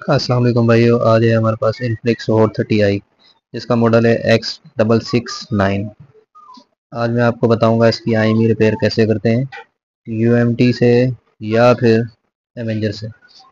अस्सलाम वालेकुम भाइयों। आज है हमारे पास इन्फिनिक्स हॉट 30i जिसका मॉडल है X669। आज मैं आपको बताऊंगा इसकी आईएमई रिपेयर कैसे करते हैं, यूएमटी से या फिर एवेंजर से।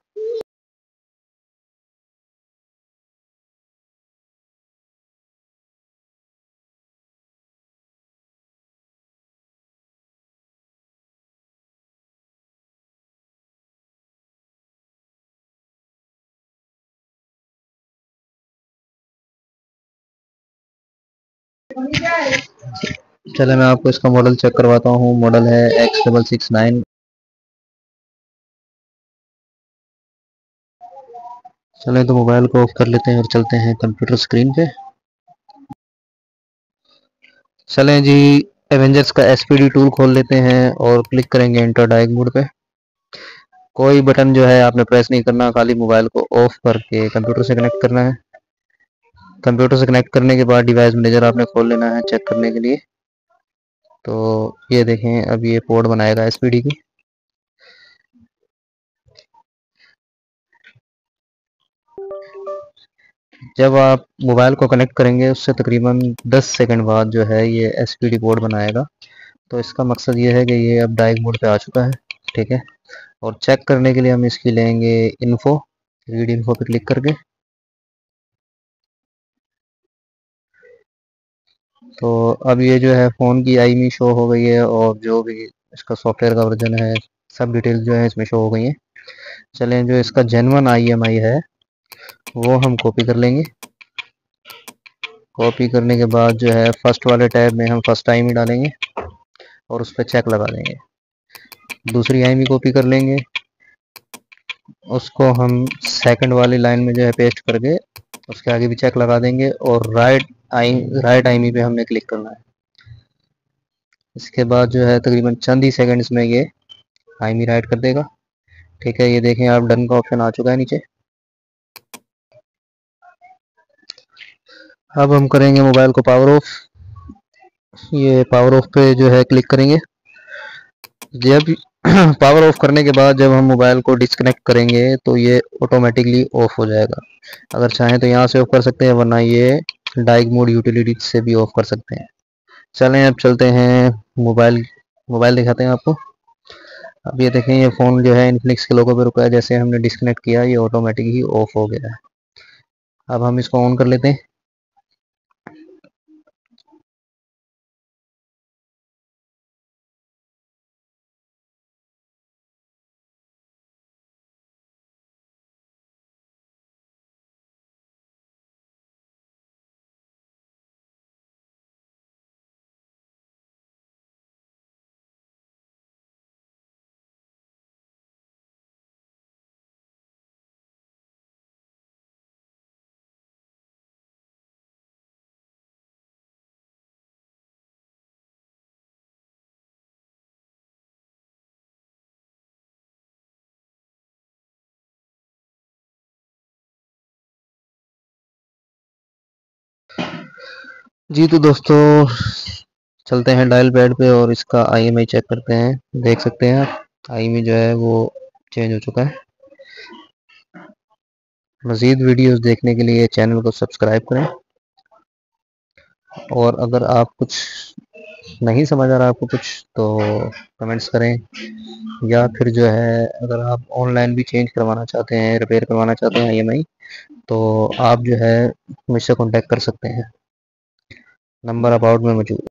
चले मैं आपको इसका मॉडल चेक करवाता हूँ। मॉडल है X669। चले तो मोबाइल को ऑफ कर लेते हैं और चलते हैं कंप्यूटर स्क्रीन पे। चलें जी, एवेंजर्स का एसपीडी टूल खोल लेते हैं और क्लिक करेंगे इंटर डायरेक्ट मोड पे। कोई बटन जो है आपने प्रेस नहीं करना, खाली मोबाइल को ऑफ करके कंप्यूटर से कनेक्ट करना है। कंप्यूटर से कनेक्ट करने के बाद डिवाइस मैनेजर आपने खोल लेना है चेक करने के लिए। तो ये देखें, अब ये पोर्ट बनाएगा एसपीडी की। जब आप मोबाइल को कनेक्ट करेंगे उससे तकरीबन 10 सेकंड बाद जो है ये एसपीडी पोर्ट बनाएगा। तो इसका मकसद ये है कि ये अब डायरेक्ट मोड पे आ चुका है। ठीक है, और चेक करने के लिए हम इसकी लेंगे इन्फो, रीड इन्फो पे क्लिक करके। तो अब ये जो है फ़ोन की आईएमई शो हो गई है और जो भी इसका सॉफ्टवेयर का वर्जन है, सब डिटेल्स जो है इसमें शो हो गई हैं। चलें, जो इसका जेन्युइन आईएमआई है वो हम कॉपी कर लेंगे। कॉपी करने के बाद जो है फर्स्ट वाले टैब में हम फर्स्ट आईएमई डालेंगे और उस पर चेक लगा देंगे। दूसरी आईएमई कॉपी कर लेंगे, उसको हम सेकंड वाली लाइन में जो है पेस्ट करके उसके आगे भी चेक लगा देंगे और राइट आईएमई पे हमने क्लिक करना है। इसके बाद जो है तकरीबन चंद ही सेकंड्स में ये आईएमई राइट कर देगा। ठीक है, ये देखें आप डन का ऑप्शन आ चुका है नीचे। अब हम करेंगे मोबाइल को पावर ऑफ। ये पावर ऑफ पे जो है क्लिक करेंगे। जब पावर ऑफ करने के बाद जब हम मोबाइल को डिस्कनेक्ट करेंगे तो ये ऑटोमेटिकली ऑफ हो जाएगा। अगर चाहें तो यहाँ से ऑफ कर सकते हैं, वरना ये डाइग मोड यूटिलिटी से भी ऑफ कर सकते हैं। चलें अब चलते हैं मोबाइल मोबाइल दिखाते हैं आपको। अब ये देखें, ये फ़ोन जो है इन्फिनिक्स के लोगो पे रुका है। जैसे हमने डिस्कनेक्ट किया ये ऑटोमेटिक ही ऑफ हो गया है। अब हम इसको ऑन कर लेते हैं। जी तो दोस्तों, चलते हैं डायल पैड पे और इसका आईएमआई चेक करते हैं। देख सकते हैं आप, आईएमआई जो है वो चेंज हो चुका है। मज़ीद वीडियोस देखने के लिए चैनल को सब्सक्राइब करें। और अगर आप कुछ नहीं समझ आ रहा आपको कुछ, तो कमेंट्स करें, या फिर जो है अगर आप ऑनलाइन भी चेंज करवाना चाहते हैं, रिपेयर करवाना चाहते हैं आईएमआई, तो आप जो है मुझसे कांटेक्ट कर सकते हैं। नंबर अबाउट में मौजूद